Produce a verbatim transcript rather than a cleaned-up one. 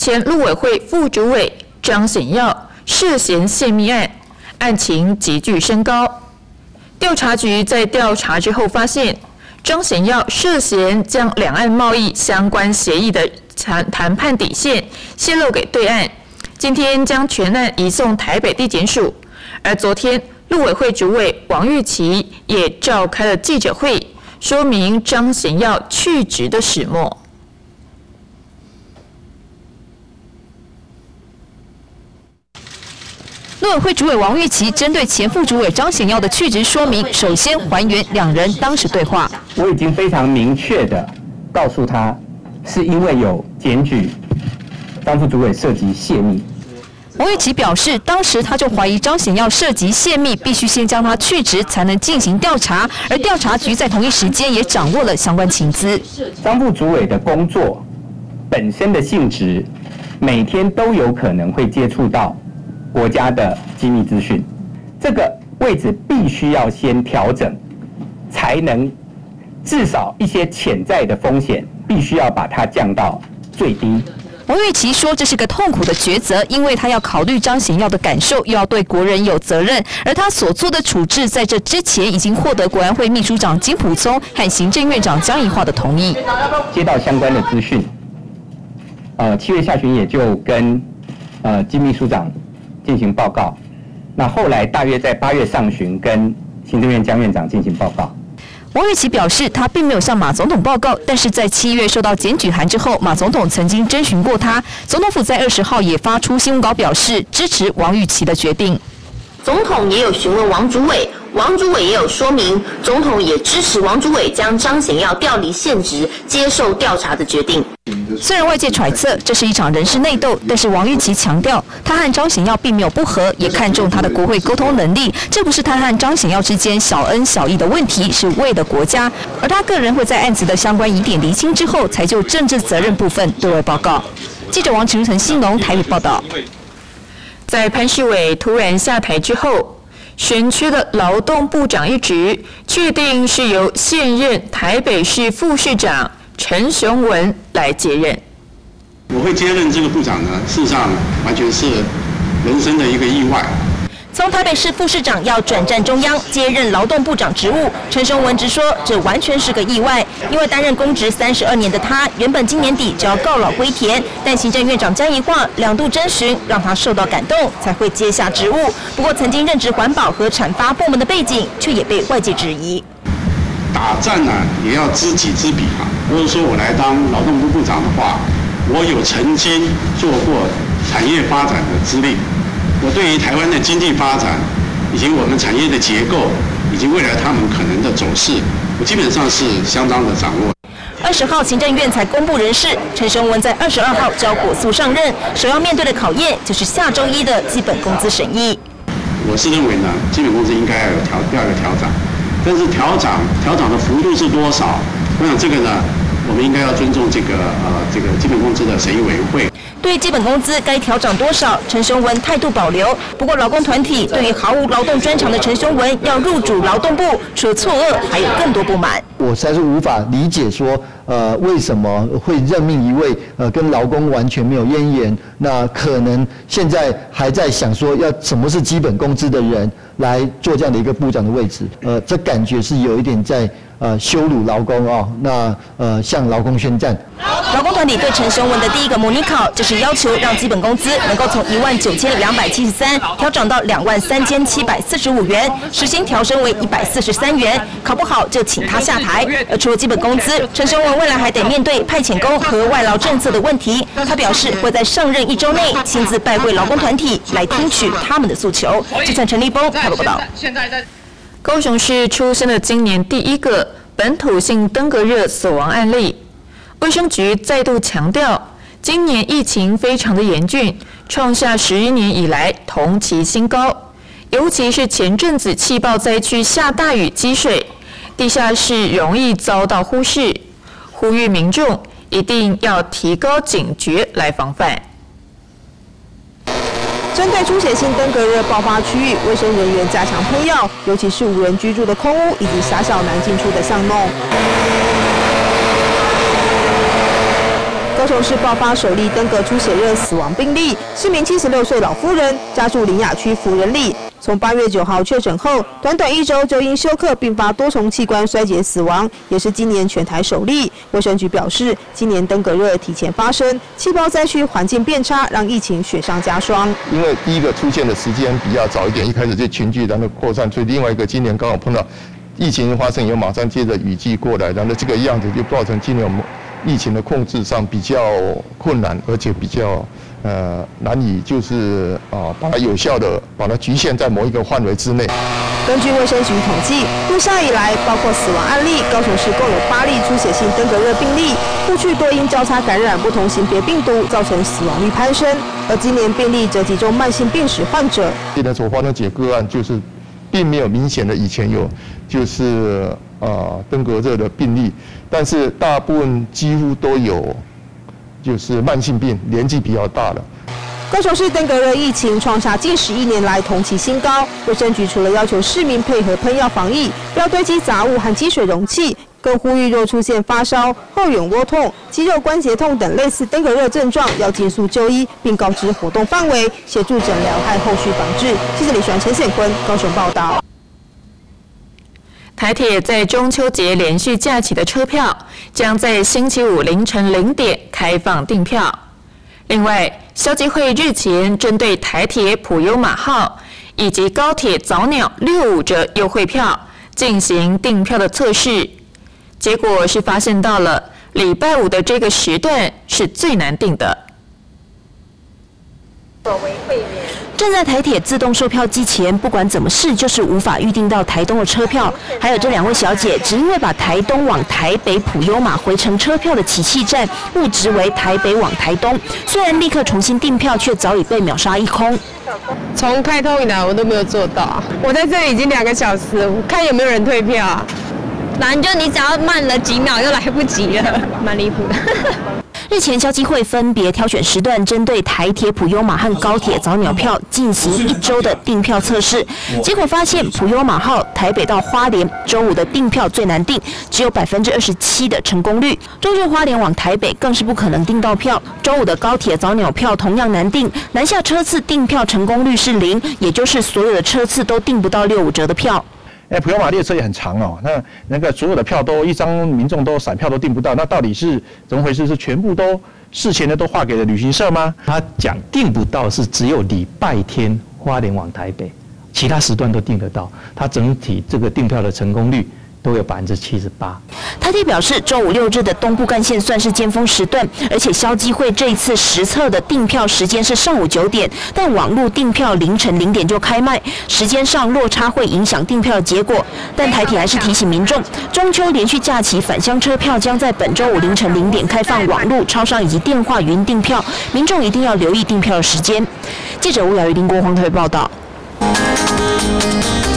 前陆委会副主委张显耀涉嫌泄密案，案情急剧升高。调查局在调查之后发现，张显耀涉嫌将两岸贸易相关协议的谈谈判底线泄露给对岸，今天将全案移送台北地检署。而昨天，陆委会主委王玉琦也召开了记者会，说明张显耀去职的始末。 陆委会主委王玉琦针对前副主委张显耀的去职说明，首先还原两人当时对话。 我已经非常明确的告诉他，是因为有检举张副主委涉及泄密。 王玉琦表示，当时他就怀疑张显耀涉及泄密，必须先将他去职才能进行调查，而调查局在同一时间也掌握了相关情资。 张副主委的工作本身的性质，每天都有可能会接触到国家的机密资讯，这个位置必须要先调整，才能至少一些潜在的风险，必须要把它降到最低。 王玉琦说，这是个痛苦的抉择，因为他要考虑张显耀的感受，又要对国人有责任，而他所做的处置，在这之前已经获得国安会秘书长金溥聪和行政院长江宜樺的同意。 接到相关的资讯，呃，七月下旬也就跟呃金秘书长进行报告，那后来大约在八月上旬跟行政院江院长进行报告。 王玉琦表示，他并没有向马总统报告，但是在七月收到检举函之后，马总统曾经征询过他。总统府在二十号也发出新闻稿，表示支持王玉琦的决定。 总统也有询问王主委，王主委也有说明，总统也支持王主委将张显耀调离现职，接受调查的决定。 虽然外界揣测这是一场人事内斗，但是王玉琦强调，他和张显耀并没有不和，也看重他的国会沟通能力。这不是他和张显耀之间小恩小义的问题，是为了国家。而他个人会在案子的相关疑点厘清之后，才就政治责任部分对外报告。记者王启如、陈兴农台北报道。 在潘世伟突然下台之后，选缺的劳动部长一职，确定是由现任台北市副市长陈雄文来接任。 我会接任这个部长呢，事实上完全是人生的一个意外。 从台北市副市长要转战中央接任劳动部长职务，陈雄文直说这完全是个意外，因为担任公职三十二年的他，原本今年底就要告老归田，但行政院长江宜樺两度征询，让他受到感动，才会接下职务。不过曾经任职环保和产发部门的背景，却也被外界质疑。 打战呢、啊、也要知己知彼嘛。如果说我来当劳动部部长的话，我有曾经做过产业发展的资历。我对于台湾的经济发展，以及我们产业的结构，以及未来他们可能的走势，我基本上是相当的掌握。 二十号行政院才公布人事，陈雄文在二十二号交火速上任，首要面对的考验就是下周一的基本工资审议。 我是认为呢，基本工资应该要有调要有调涨，但是调涨调涨的幅度是多少？我想这个呢，我们应该要尊重这个呃这个基本工资的审议委员会。 对于基本工资该调涨多少，陈雄文态度保留。不过劳工团体对于毫无劳动专长的陈雄文要入主劳动部，除了错愕，还有更多不满。 我实在是无法理解说，呃，为什么会任命一位呃跟劳工完全没有渊源，那可能现在还在想说要什么是基本工资的人来做这样的一个部长的位置，呃，这感觉是有一点在呃羞辱劳工哦，那呃向劳工宣战。 劳工团体对陈雄文的第一个模拟考，就是要求让基本工资能够从一万九千两百七十三调涨到两万三千七百四十五元，时薪调升为一百四十三元，考不好就请他下台。而除了基本工资，陈雄文未来还得面对派遣工和外劳政策的问题。他表示会在上任一周内亲自拜会劳工团体，来听取他们的诉求。记者陈立峰台北报道。 高雄市出现了今年第一个本土性登革热死亡案例。卫生局再度强调，今年疫情非常的严峻，创下十一年以来同期新高。尤其是前阵子气爆灾区下大雨积水，地下室容易遭到忽视，呼吁民众一定要提高警觉来防范。 针对出血性登革热爆发区域，卫生人员加强喷药，尤其是无人居住的空屋以及狭小难进出的巷弄。高高雄市爆发首例登革出血热死亡病例，是名七十六岁老妇人，家住林雅区福仁里。从八月九号确诊后，短短一周就因休克并发多重器官衰竭死亡，也是今年全台首例。卫生局表示，今年登革热提前发生，气泡灾区环境变差，让疫情雪上加霜。 因为第一个出现的时间比较早一点，一开始就群聚，然后扩散，所以另外一个今年刚好碰到疫情发生以后，马上接着雨季过来，然后这个样子就造成今年我们疫情的控制上比较困难，而且比较呃难以就是啊、呃、把它有效的把它局限在某一个范围之内。 根据卫生局统计，入夏以来，包括死亡案例，高雄市共有八例出血性登革热病例，过去多因交叉感染不同型别病毒，造成死亡率攀升。而今年病例则集中慢性病史患者。 现在所发生几个个案就是，并没有明显的以前有就是呃登革热的病例，但是大部分几乎都有就是慢性病，年纪比较大的。 高雄市登革热疫情创下近十一年来同期新高，卫生局除了要求市民配合喷药防疫，不要堆积杂物和积水容器，更呼吁若出现发烧、后眼窝痛、肌肉关节痛等类似登革热症状，要尽速就医，并告知活动范围，协助诊疗和后续防治。记者李璇、陈显坤高雄报道。 台铁在中秋节连续假期的车票将在星期五凌晨零点开放订票。另外，消基会日前针对台铁普悠玛号以及高铁早鸟六五折优惠票进行订票的测试，结果是发现到了礼拜五的这个时段是最难订的。 作为会员。站在台铁自动售票机前，不管怎么试，就是无法预订到台东的车票。还有这两位小姐，只因为把台东往台北普悠玛回程车票的起讫站误植为台北往台东，虽然立刻重新订票，却早已被秒杀一空。 从开通以来，我都没有做到。我在这里已经两个小时，我看有没有人退票啊？ 难就你只要慢了几秒，又来不及了，蛮离谱的。 日前，消基会分别挑选时段，针对台铁普悠玛和高铁早鸟票进行一周的订票测试。结果发现，普悠玛号台北到花莲周五的订票最难订，只有百分之二十七的成功率。周日花莲往台北更是不可能订到票。周五的高铁早鸟票同样难订，南下车次订票成功率是零，也就是所有的车次都订不到六五折的票。 哎，普悠玛列车也很长哦，那那个所有的票都一张民众都散票都订不到，那到底是怎么回事？是全部都事前的都划给了旅行社吗？ 他讲订不到是只有礼拜天花莲往台北，其他时段都订得到，它整体这个订票的成功率都有百分之七十八。 台铁表示，周五六日的东部干线算是尖峰时段，而且消基会这一次实测的订票时间是上午九点，但网络订票凌晨零点就开卖，时间上落差会影响订票的结果。但台铁还是提醒民众，中秋连续假期返乡车票将在本周五凌晨零点开放网络、超商以及电话语音订票，民众一定要留意订票的时间。记者吴雅瑜、林国煌台北报道。